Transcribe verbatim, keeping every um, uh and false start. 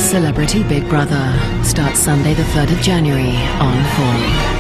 Celebrity Big Brother starts Sunday the third of January on four.